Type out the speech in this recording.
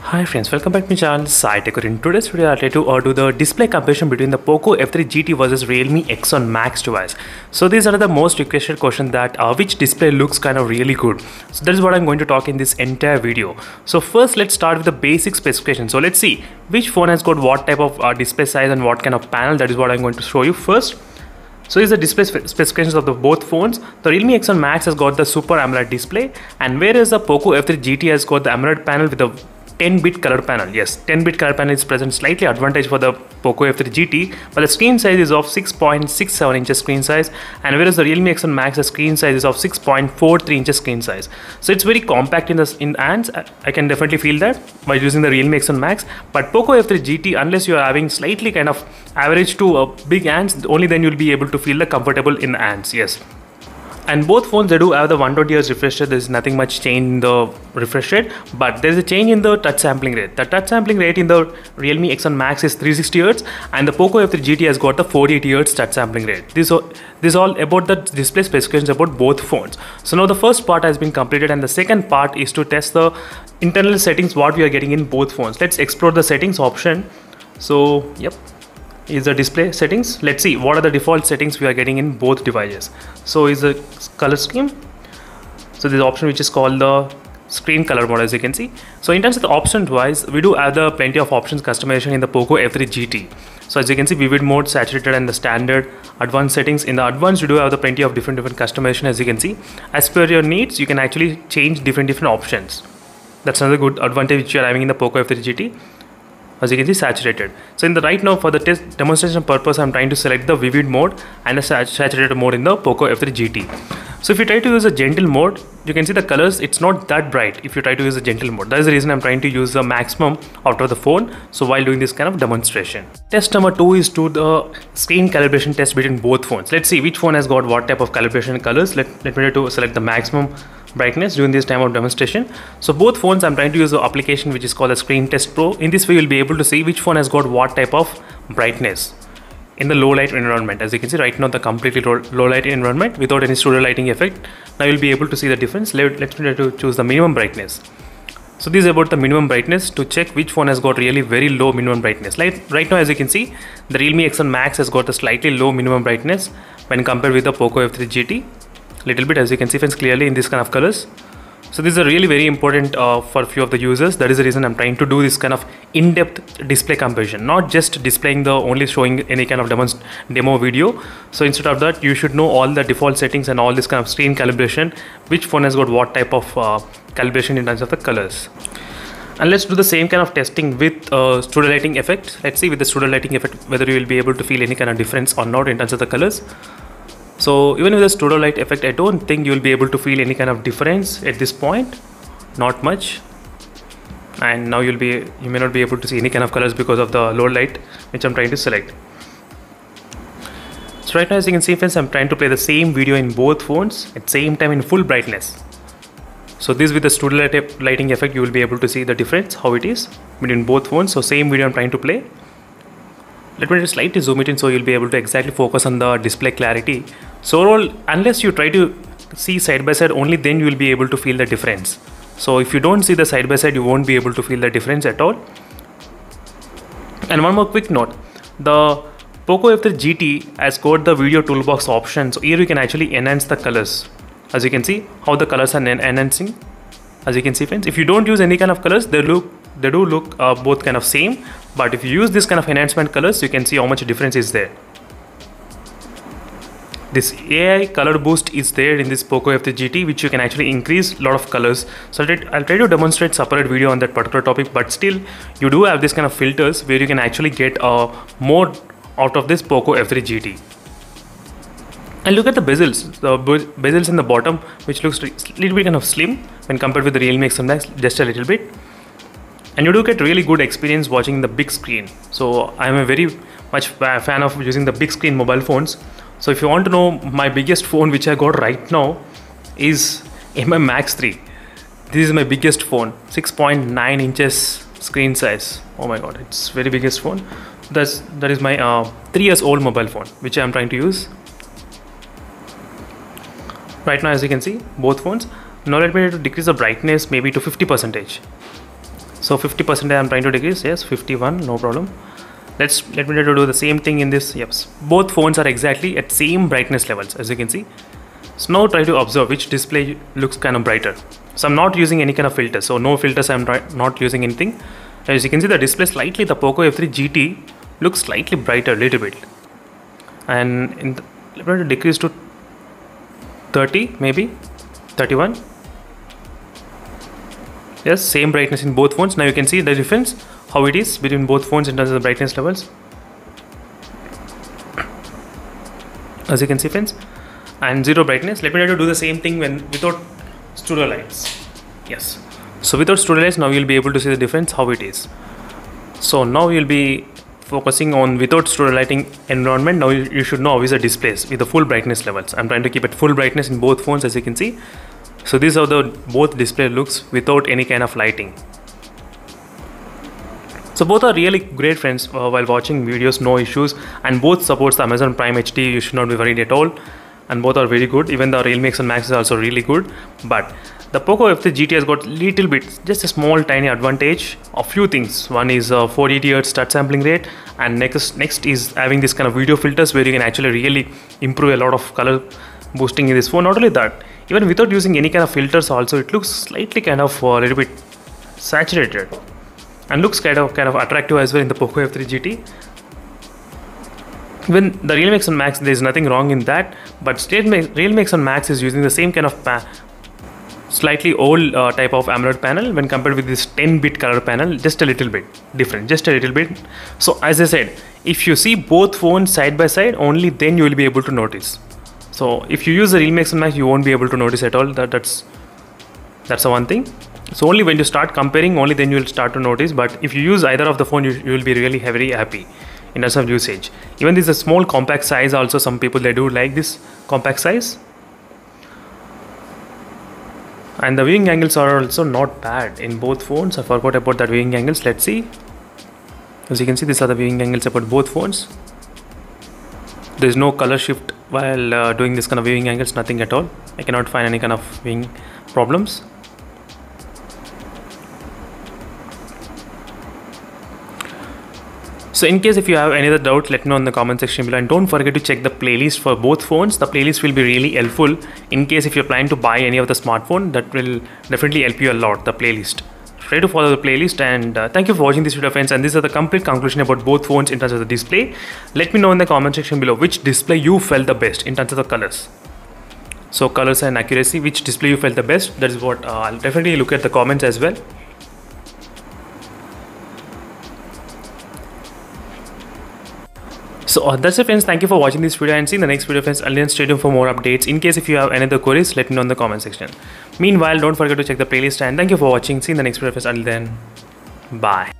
Hi friends, welcome back to my channel SciTech. In today's video, I'll try to do the display comparison between the Poco F3 GT versus Realme X1 Max device. So these are the most requested questions that which display looks kind of really good. So that is what I'm going to talk in this entire video. So first, let's start with the basic specifications. So let's see which phone has got what type of display size and what kind of panel. That is what I'm going to show you first. So here's the display specifications of the both phones. The Realme X1 Max has got the Super AMOLED display, and whereas the Poco F3 GT has got the AMOLED panel with a 10-bit color panel. Yes, 10-bit color panel is present, slightly advantage for the Poco F3 GT, but the screen size is of 6.67 inches screen size, and whereas the Realme X1 Max, the screen size is of 6.43 inches screen size. So it's very compact in hands. I can definitely feel that by using the Realme X1 Max. But Poco F3 GT, unless you are having slightly kind of average to big hands, only then you'll be able to feel the comfortable in the hands. Yes. And both phones, they do have the 120 Hz refresh rate. There's nothing much change in the refresh rate, but there's a change in the touch sampling rate. The touch sampling rate in the Realme X1 Max is 360 Hz, and the Poco F3 GT has got the 480 Hz touch sampling rate. This all about the display specifications about both phones. So now the first part has been completed, and the second part is to test the internal settings what we are getting in both phones. Let's explore the settings option. So yep, is the display settings. Let's see what are the default settings we are getting in both devices. So is the color scheme. So there's an option which is called the screen color mode, as you can see. So in terms of the options wise, we do have the plenty of options customization in the Poco F3 GT. So as you can see, vivid mode, saturated, and the standard, advanced settings. In the advanced, you do have the plenty of different customization, as you can see. As per your needs, you can actually change different options. That's another good advantage which you are having in the Poco F3 GT. As you can see, saturated. So in the right now, for the test demonstration purpose, I'm trying to select the vivid mode and the saturated mode in the Poco F3 GT. So if you try to use a gentle mode, you can see the colors, it's not that bright if you try to use a gentle mode. That is the reason I'm trying to use the maximum out of the phone, so while doing this kind of demonstration. Test number 2 is to the screen calibration test between both phones. Let's see which phone has got what type of calibration colors. Let me try to select the maximum brightness during this time of demonstration. So both phones, I'm trying to use the application which is called the Screen Test Pro. In this way, you'll be able to see which phone has got what type of brightness in the low light environment. As you can see right now, the completely low light environment without any studio lighting effect. Now you'll be able to see the difference. Let's try to choose the minimum brightness. So this is about the minimum brightness to check which phone has got really very low minimum brightness. Like right now, as you can see, the Realme X1 Max has got a slightly low minimum brightness when compared with the Poco F3 GT. Little bit, as you can see friends, clearly in this kind of colors. So this is really very important for a few of the users. That is the reason I'm trying to do this kind of in-depth display comparison, not just displaying the only showing any kind of demo video. So instead of that, you should know all the default settings and all this kind of screen calibration, which phone has got what type of calibration in terms of the colors. And let's do the same kind of testing with studio lighting effect. Let's see with the studio lighting effect whether you will be able to feel any kind of difference or not in terms of the colors. So even with the studio light effect, I don't think you will be able to feel any kind of difference at this point, not much. And now you may not be able to see any kind of colors because of the low light which I'm trying to select. So right now, as you can see friends, I'm trying to play the same video in both phones at the same time in full brightness. So this with the studio lighting effect, you will be able to see the difference, how it is between both phones. So same video I'm trying to play. Let me just slightly zoom it in so you'll be able to exactly focus on the display clarity. So overall, unless you try to see side by side, only then you will be able to feel the difference. So if you don't see the side by side, you won't be able to feel the difference at all. And one more quick note, the Poco F3 GT has got the video toolbox option. So here you can actually enhance the colors. As you can see how the colors are enhancing. As you can see friends, if you don't use any kind of colors, they do look both kind of same. But if you use this kind of enhancement colors, you can see how much difference is there. This AI color boost is there in this Poco F3 GT, which you can actually increase a lot of colors. So I'll try to demonstrate separate video on that particular topic, but still you do have this kind of filters where you can actually get more out of this Poco F3 GT. And look at the bezels in the bottom, which looks a little bit kind of slim when compared with the Realme X1 Max, just a little bit. And you do get really good experience watching the big screen. So I'm a very much fan of using the big screen mobile phones. So if you want to know, my biggest phone which I got right now is Mi Max 3. This is my biggest phone, 6.9 inches screen size. Oh my god, it's very biggest phone. That is my 3 years old mobile phone which I'm trying to use right now. As you can see, both phones. Now let me decrease the brightness maybe to 50%. So 50% I'm trying to decrease. Yes, 51, no problem. Let me try to do the same thing in this. Yes, both phones are exactly at same brightness levels, as you can see. So now try to observe which display looks kind of brighter. So I'm not using any kind of filter, so no filters, I'm not using anything. As you can see, the display slightly, the Poco F3 GT looks slightly brighter, little bit. And let me try to decrease to 30, maybe 31. Yes, same brightness in both phones. Now you can see the difference, how it is between both phones in terms of the brightness levels. As you can see, friends, and zero brightness. Let me try to do the same thing without studio lights. Yes, so without studio lights, now you'll be able to see the difference, how it is. So now you'll be focusing on without studio lighting environment. Now you should know how is the displays with the full brightness levels. I'm trying to keep it full brightness in both phones, as you can see. So this is how the both display looks without any kind of lighting. So both are really great, friends, while watching videos, no issues, and both supports the Amazon Prime HD. You should not be worried at all, and both are very good. Even the Realme X1 Max is also really good, but the Poco F3 GT has got little bit, just a small tiny advantage of few things. One is 480 Hz touch sampling rate, and next is having this kind of video filters where you can actually really improve a lot of color boosting in this phone. Not only that, even without using any kind of filters also, it looks slightly kind of a little bit saturated and looks kind of attractive as well in the Poco F3 GT. Even the Realme X1 Max, there is nothing wrong in that, but Realme X1 Max is using the same kind of slightly old type of AMOLED panel when compared with this 10-bit color panel, just a little bit different, just a little bit. So as I said, if you see both phones side by side, only then you will be able to notice. So if you use the Realme X1 Max, you won't be able to notice at all. That's the one thing. So only when you start comparing, only then you will start to notice. But if you use either of the phone, you will be really very happy in terms of usage. Even this is a small compact size also, some people they do like this compact size. And the viewing angles are also not bad in both phones. I forgot about that viewing angles. Let's see. As you can see, these are the viewing angles about both phones. There is no color shift while doing this kind of viewing angles, nothing at all. I cannot find any kind of viewing problems. So in case if you have any other doubt, let me know in the comment section below, and don't forget to check the playlist for both phones. The playlist will be really helpful in case if you're planning to buy any of the smartphone. That will definitely help you a lot, the playlist. Try to follow the playlist, and thank you for watching this video, friends. And this is the complete conclusion about both phones in terms of the display. Let me know in the comment section below which display you felt the best in terms of the colors. So colors and accuracy, which display you felt the best. That is what I'll definitely look at the comments as well. So that's it, friends. Thank you for watching this video, and see you in the next video, friends. I'll then stay tuned for more updates. In case if you have any other queries, let me know in the comment section. Meanwhile, don't forget to check the playlist, and thank you for watching. See you in the next video, friends. Until then, bye.